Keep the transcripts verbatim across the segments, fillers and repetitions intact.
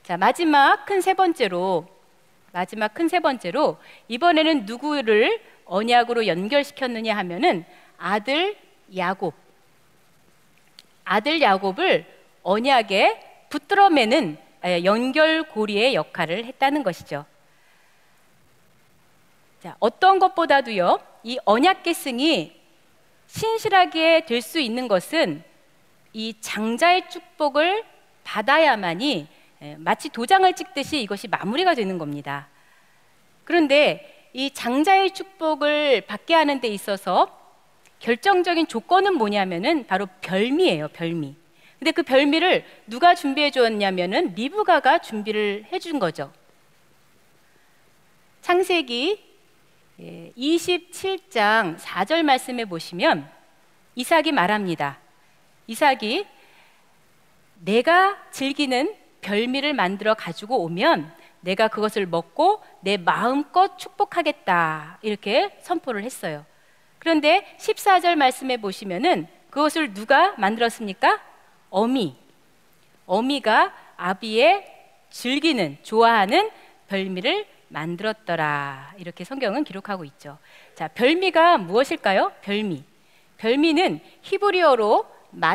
자, 마지막 큰 세 번째로 마지막 큰 세 번째로 이번에는 누구를 언약으로 연결시켰느냐 하면은 아들 야곱. 아들 야곱을 언약에 붙들어매는 연결고리의 역할을 했다는 것이죠. 자, 어떤 것보다도요, 이 언약 계승이 신실하게 될 수 있는 것은 이 장자의 축복을 받아야만이 마치 도장을 찍듯이 이것이 마무리가 되는 겁니다. 그런데 이 장자의 축복을 받게 하는 데 있어서 결정적인 조건은 뭐냐면은 바로 별미예요, 별미. 근데 그 별미를 누가 준비해 주었냐면은 리브가가 준비를 해준 거죠. 창세기 이십칠 장 사 절 말씀에 보시면 이삭이 말합니다. 이삭이 내가 즐기는 별미를 만들어 가지고 오면 내가 그것을 먹고 내 마음껏 축복하겠다, 이렇게 선포를 했어요. 그런데 십사 절 말씀에 보시면은 그것을 누가 만들었습니까? 어미. 어미가 아비의 즐기는, 좋아하는 별미를 만들었더라, 이렇게 성경은 기록하고 있죠. 자, 별미가 무엇일까요? 별미. 별미는 히브리어로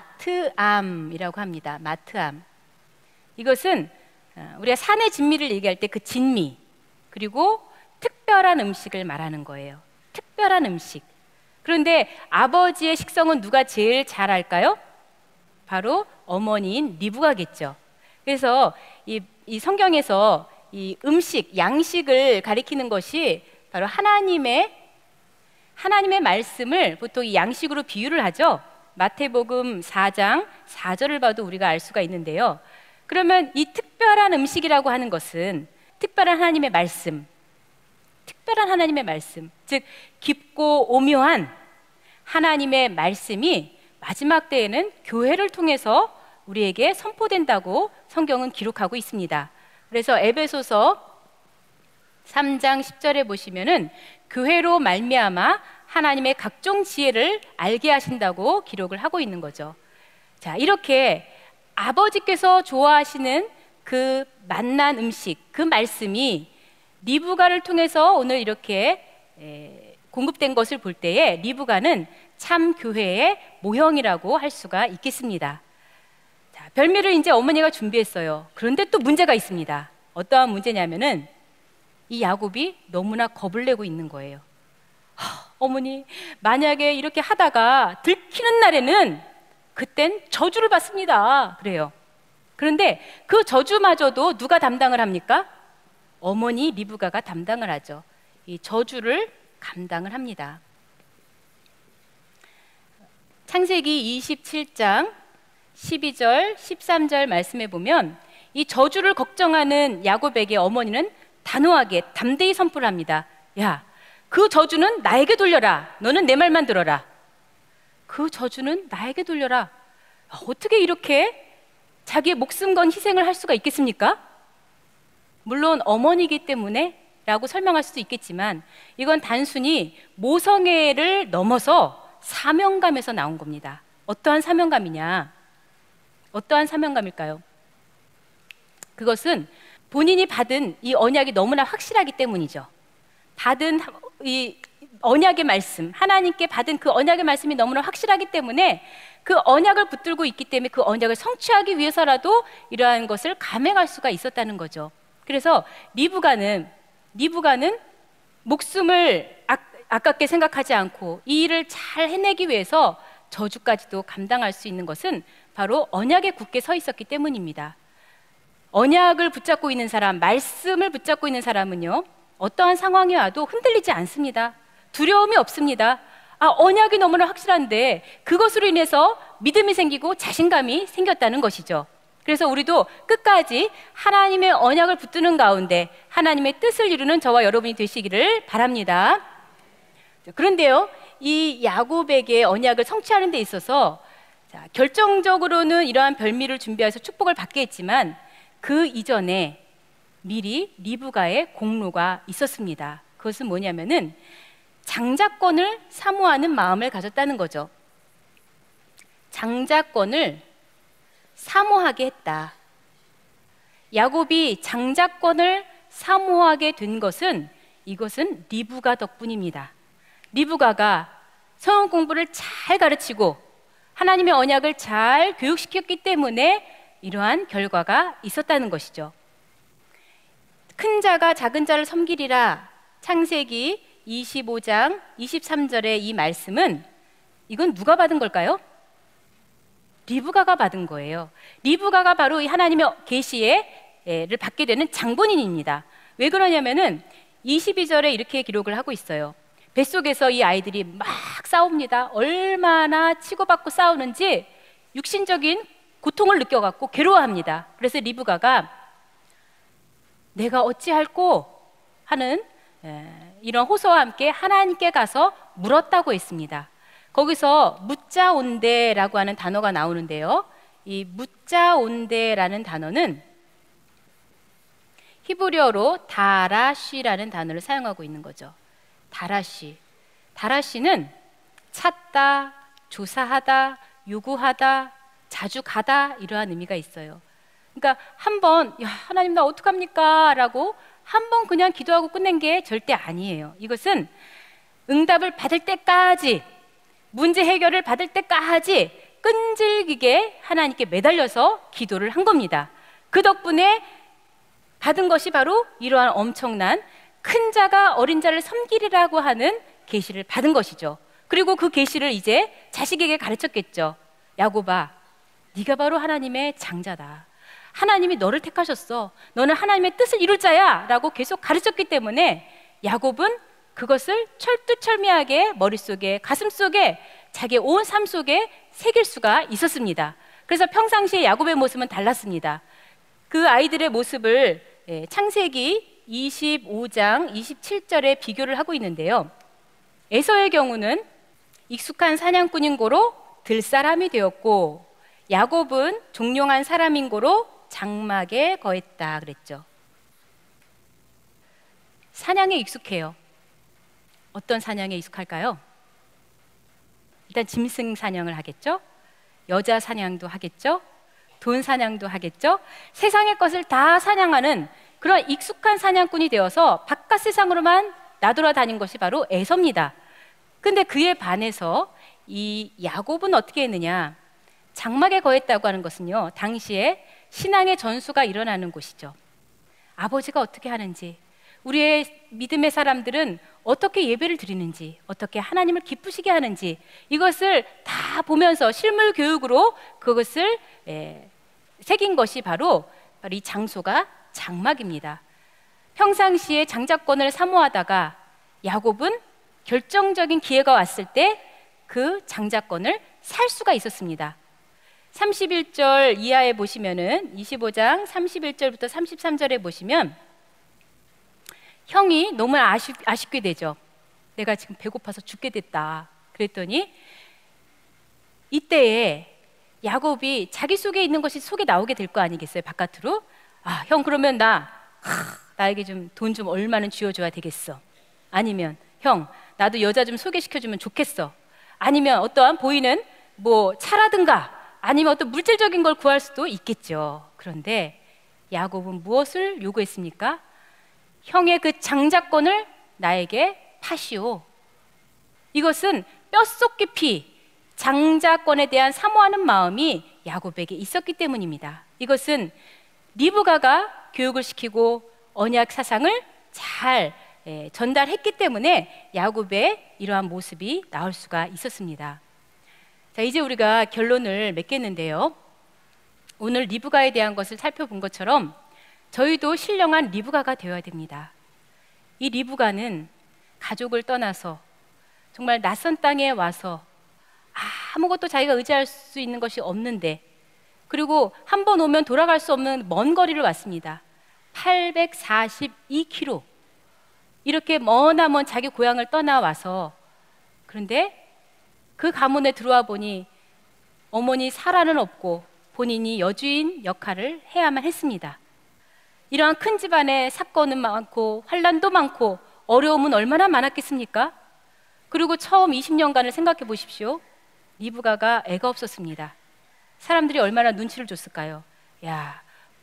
마트암이라고 합니다. 마트암. 이것은 우리가 산의 진미를 얘기할 때 그 진미, 그리고 특별한 음식을 말하는 거예요. 특별한 음식. 그런데 아버지의 식성은 누가 제일 잘 알까요? 바로 어머니인 리브가겠죠. 그래서 이, 이 성경에서 이 음식, 양식을 가리키는 것이 바로 하나님의 하나님의 말씀을 보통 이 양식으로 비유를 하죠. 마태복음 사 장 사 절을 봐도 우리가 알 수가 있는데요. 그러면 이 특별한 음식이라고 하는 것은 특별한 하나님의 말씀, 특별한 하나님의 말씀, 즉 깊고 오묘한 하나님의 말씀이 마지막 때에는 교회를 통해서 우리에게 선포된다고 성경은 기록하고 있습니다. 그래서 에베소서 삼 장 십 절에 보시면은 교회로 말미암아 하나님의 각종 지혜를 알게 하신다고 기록을 하고 있는 거죠. 자, 이렇게 아버지께서 좋아하시는 그 맛난 음식, 그 말씀이 리브가를 통해서 오늘 이렇게 에, 공급된 것을 볼 때에 리브가는 참 교회의 모형이라고 할 수가 있겠습니다. 자, 별미를 이제 어머니가 준비했어요. 그런데 또 문제가 있습니다. 어떠한 문제냐면은 이 야곱이 너무나 겁을 내고 있는 거예요. 하, 어머니, 만약에 이렇게 하다가 들키는 날에는 그땐 저주를 받습니다. 그래요. 그런데 그 저주마저도 누가 담당을 합니까? 어머니 리브가가 담당을 하죠. 이 저주를 감당을 합니다. 창세기 이십칠 장 십이 절, 십삼 절 말씀해 보면 이 저주를 걱정하는 야곱에게 어머니는 단호하게 담대히 선포를 합니다. 야, 그 저주는 나에게 돌려라. 너는 내 말만 들어라. 그 저주는 나에게 돌려라. 어떻게 이렇게 자기의 목숨 건 희생을 할 수가 있겠습니까? 물론 어머니이기 때문에 라고 설명할 수도 있겠지만 이건 단순히 모성애를 넘어서 사명감에서 나온 겁니다. 어떠한 사명감이냐? 어떠한 사명감일까요? 그것은 본인이 받은 이 언약이 너무나 확실하기 때문이죠. 받은 이 언약의 말씀, 하나님께 받은 그 언약의 말씀이 너무나 확실하기 때문에 그 언약을 붙들고 있기 때문에 그 언약을 성취하기 위해서라도 이러한 것을 감행할 수가 있었다는 거죠. 그래서 리브가는 리브가는 목숨을 아, 아깝게 생각하지 않고 이 일을 잘 해내기 위해서 저주까지도 감당할 수 있는 것은 바로 언약에 굳게 서 있었기 때문입니다. 언약을 붙잡고 있는 사람, 말씀을 붙잡고 있는 사람은요, 어떠한 상황이 와도 흔들리지 않습니다. 두려움이 없습니다. 아, 언약이 너무나 확실한데 그것으로 인해서 믿음이 생기고 자신감이 생겼다는 것이죠. 그래서 우리도 끝까지 하나님의 언약을 붙드는 가운데 하나님의 뜻을 이루는 저와 여러분이 되시기를 바랍니다. 그런데요, 이 야곱에게 언약을 성취하는 데 있어서 자, 결정적으로는 이러한 별미를 준비해서 축복을 받게 했지만 그 이전에 미리 리브가의 공로가 있었습니다. 그것은 뭐냐면은 장자권을 사모하는 마음을 가졌다는 거죠. 장자권을 사모하게 했다. 야곱이 장자권을 사모하게 된 것은 이것은 리브가 덕분입니다. 리브가가 성경 공부를 잘 가르치고 하나님의 언약을 잘 교육시켰기 때문에 이러한 결과가 있었다는 것이죠. 큰 자가 작은 자를 섬기리라, 창세기 이십오 장 이십삼 절의 이 말씀은 이건 누가 받은 걸까요? 리브가가 받은 거예요. 리브가가 바로 이 하나님의 계시를 받게 되는 장본인입니다. 왜 그러냐면은 이십이 절에 이렇게 기록을 하고 있어요. 뱃속에서 이 아이들이 막 싸웁니다. 얼마나 치고받고 싸우는지 육신적인 고통을 느껴갖고 괴로워합니다. 그래서 리브가가 내가 어찌할꼬 하는 이런 호소와 함께 하나님께 가서 물었다고 했습니다. 거기서 묻자온데라고 하는 단어가 나오는데요, 이 묻자온데라는 단어는 히브리어로 다라쉬라는 단어를 사용하고 있는 거죠. 다라쉬. 다라쉬는 찾다, 조사하다, 요구하다, 자주 가다, 이러한 의미가 있어요. 그러니까 한번 야 하나님 나 어떡합니까? 라고 한번 그냥 기도하고 끝낸 게 절대 아니에요. 이것은 응답을 받을 때까지, 문제 해결을 받을 때까지 끈질기게 하나님께 매달려서 기도를 한 겁니다. 그 덕분에 받은 것이 바로 이러한 엄청난 큰 자가 어린 자를 섬기리라고 하는 계시를 받은 것이죠. 그리고 그 계시를 이제 자식에게 가르쳤겠죠. 야곱아, 네가 바로 하나님의 장자다. 하나님이 너를 택하셨어. 너는 하나님의 뜻을 이룰 자야 라고 계속 가르쳤기 때문에 야곱은 그것을 철두철미하게 머릿속에, 가슴속에, 자기의 온 삶 속에 새길 수가 있었습니다. 그래서 평상시에 야곱의 모습은 달랐습니다. 그 아이들의 모습을 창세기 이십오 장 이십칠 절에 비교를 하고 있는데요, 에서의 경우는 익숙한 사냥꾼인 고로 들사람이 되었고, 야곱은 종용한 사람인 고로 장막에 거했다 그랬죠. 사냥에 익숙해요. 어떤 사냥에 익숙할까요? 일단 짐승 사냥을 하겠죠. 여자 사냥도 하겠죠. 돈 사냥도 하겠죠. 세상의 것을 다 사냥하는 그런 익숙한 사냥꾼이 되어서 바깥 세상으로만 나돌아다닌 것이 바로 에서입니다. 근데 그에 반해서 이 야곱은 어떻게 했느냐, 장막에 거했다고 하는 것은요, 당시에 신앙의 전수가 일어나는 곳이죠. 아버지가 어떻게 하는지, 우리의 믿음의 사람들은 어떻게 예배를 드리는지, 어떻게 하나님을 기쁘시게 하는지, 이것을 다 보면서 실물 교육으로 그것을 에, 새긴 것이 바로, 바로 이 장소가 장막입니다. 평상시에 장자권을 사모하다가 야곱은 결정적인 기회가 왔을 때 그 장자권을 살 수가 있었습니다. 삼십일 절 이하에 보시면은, 이십오 장 삼십일 절부터 삼십삼 절에 보시면 형이 너무 아쉽, 아쉽게 되죠. 내가 지금 배고파서 죽게 됐다 그랬더니 이때에 야곱이 자기 속에 있는 것이 속에 나오게 될 거 아니겠어요, 바깥으로. 아, 형 그러면 나 하, 나에게 좀 돈 좀 얼마는 쥐어줘야 되겠어. 아니면 형 나도 여자 좀 소개시켜주면 좋겠어. 아니면 어떠한 보이는 뭐 차라든가 아니면 어떤 물질적인 걸 구할 수도 있겠죠. 그런데 야곱은 무엇을 요구했습니까? 형의 그 장자권을 나에게 파시오. 이것은 뼛속 깊이 장자권에 대한 사모하는 마음이 야곱에게 있었기 때문입니다. 이것은 리브가가 교육을 시키고 언약 사상을 잘 예, 전달했기 때문에 야곱의 이러한 모습이 나올 수가 있었습니다. 자, 이제 우리가 결론을 맺겠는데요, 오늘 리브가에 대한 것을 살펴본 것처럼 저희도 신령한 리브가가 되어야 됩니다. 이 리브가는 가족을 떠나서 정말 낯선 땅에 와서 아무것도 자기가 의지할 수 있는 것이 없는데, 그리고 한 번 오면 돌아갈 수 없는 먼 거리를 왔습니다. 팔백사십이 킬로미터, 이렇게 머나먼 자기 고향을 떠나와서, 그런데 그 가문에 들어와 보니 어머니 사라는 없고 본인이 여주인 역할을 해야만 했습니다. 이러한 큰 집안에 사건은 많고 환난도 많고 어려움은 얼마나 많았겠습니까? 그리고 처음 이십 년간을 생각해 보십시오. 리브가가 애가 없었습니다. 사람들이 얼마나 눈치를 줬을까요? 야,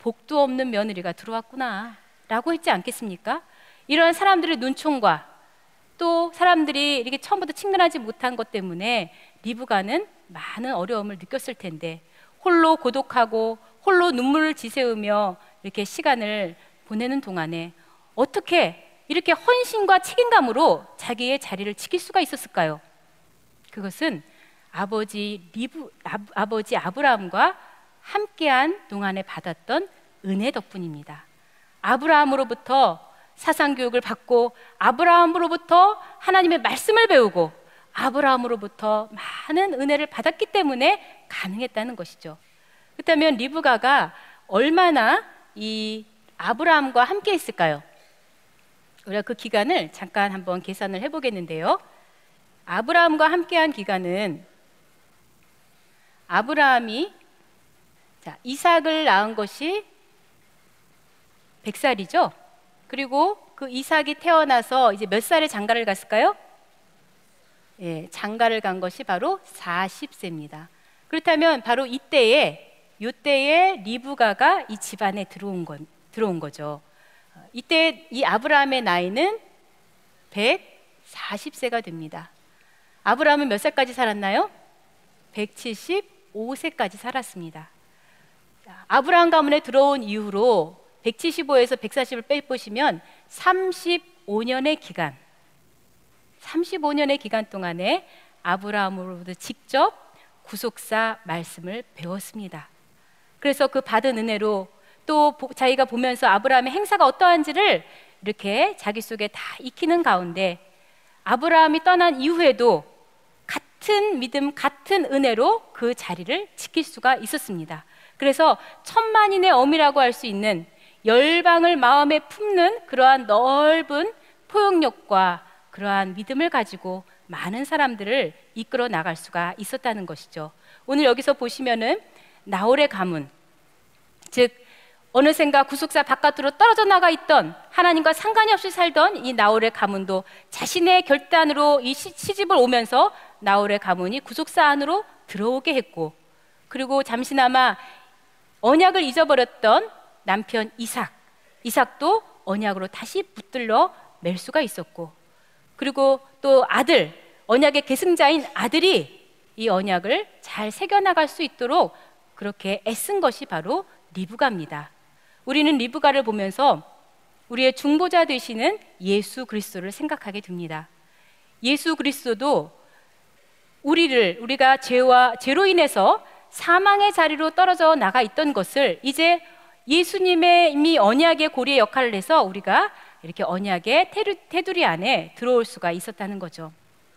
복도 없는 며느리가 들어왔구나 라고 했지 않겠습니까? 이런 사람들의 눈총과 또 사람들이 이렇게 처음부터 친근하지 못한 것 때문에 리브가는 많은 어려움을 느꼈을 텐데 홀로 고독하고 홀로 눈물을 지새우며 이렇게 시간을 보내는 동안에 어떻게 이렇게 헌신과 책임감으로 자기의 자리를 지킬 수가 있었을까요? 그것은 아버지 리브, 아, 아버지 아브라함과 함께한 동안에 받았던 은혜 덕분입니다. 아브라함으로부터 사상교육을 받고 아브라함으로부터 하나님의 말씀을 배우고 아브라함으로부터 많은 은혜를 받았기 때문에 가능했다는 것이죠. 그렇다면 리브가가 얼마나 이 아브라함과 함께 했을까요? 우리가 그 기간을 잠깐 한번 계산을 해보겠는데요. 아브라함과 함께한 기간은 아브라함이 자, 이삭을 낳은 것이 백 살이죠. 그리고 그 이삭이 태어나서 이제 몇 살에 장가를 갔을까요? 예, 장가를 간 것이 바로 사십 세입니다. 그렇다면 바로 이때에 이때에 리브가가 이 집안에 들어온 건 들어온 거죠. 이때 이 아브라함의 나이는 백사십 세가 됩니다. 아브라함은 몇 살까지 살았나요? 백칠십오 세까지 살았습니다. 아브라함 가문에 들어온 이후로 백칠십오에서 백사십을 빼보시면 삼십오 년의 기간, 삼십오 년의 기간 동안에 아브라함으로부터 직접 구속사 말씀을 배웠습니다. 그래서 그 받은 은혜로 또 자기가 보면서 아브라함의 행사가 어떠한지를 이렇게 자기 속에 다 익히는 가운데 아브라함이 떠난 이후에도 같은 믿음, 같은 은혜로 그 자리를 지킬 수가 있었습니다. 그래서 천만인의 어미라고 할 수 있는 열방을 마음에 품는 그러한 넓은 포용력과 그러한 믿음을 가지고 많은 사람들을 이끌어 나갈 수가 있었다는 것이죠. 오늘 여기서 보시면은 나홀의 가문, 즉 어느샌가 구속사 바깥으로 떨어져 나가 있던 하나님과 상관이 없이 살던 이 나홀의 가문도 자신의 결단으로 이 시, 시집을 오면서 나홀의 가문이 구속사 안으로 들어오게 했고, 그리고 잠시나마 언약을 잊어버렸던 남편 이삭, 이삭도 언약으로 다시 붙들러 맬 수가 있었고, 그리고 또 아들, 언약의 계승자인 아들이 이 언약을 잘 새겨나갈 수 있도록 그렇게 애쓴 것이 바로 리브가입니다. 우리는 리브가를 보면서 우리의 중보자 되시는 예수 그리스도를 생각하게 됩니다. 예수 그리스도도 우리를, 우리가 죄와 죄로 인해서 사망의 자리로 떨어져 나가 있던 것을 이제 예수님의 이미 언약의 고리의 역할을 해서 우리가 이렇게 언약의 테두리 안에 들어올 수가 있었다는 거죠.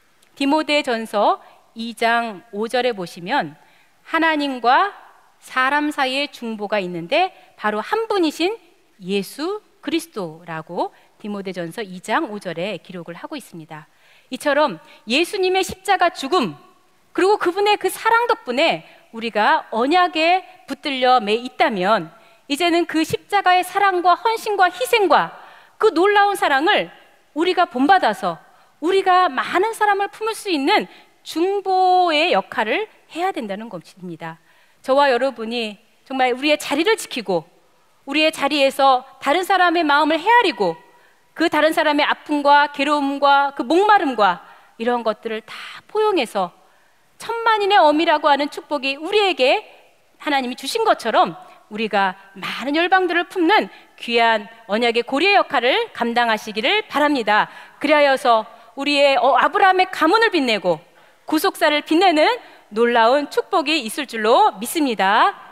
디모데전서 이 장 오 절에 보시면 하나님과 사람 사이의 중보가 있는데 바로 한 분이신 예수 그리스도라고 디모데전서 이 장 오 절에 기록을 하고 있습니다. 이처럼 예수님의 십자가 죽음, 그리고 그분의 그 사랑 덕분에 우리가 언약에 붙들려 매 있다면 이제는 그 십자가의 사랑과 헌신과 희생과 그 놀라운 사랑을 우리가 본받아서 우리가 많은 사람을 품을 수 있는 중보의 역할을 해야 된다는 것입니다. 저와 여러분이 정말 우리의 자리를 지키고 우리의 자리에서 다른 사람의 마음을 헤아리고 그 다른 사람의 아픔과 괴로움과 그 목마름과 이런 것들을 다 포용해서 천만인의 어미라고 하는 축복이 우리에게 하나님이 주신 것처럼 우리가 많은 열방들을 품는 귀한 언약의 고리의 역할을 감당하시기를 바랍니다. 그리하여서 우리의 아브라함의 가문을 빛내고 구속사를 빛내는 놀라운 축복이 있을 줄로 믿습니다.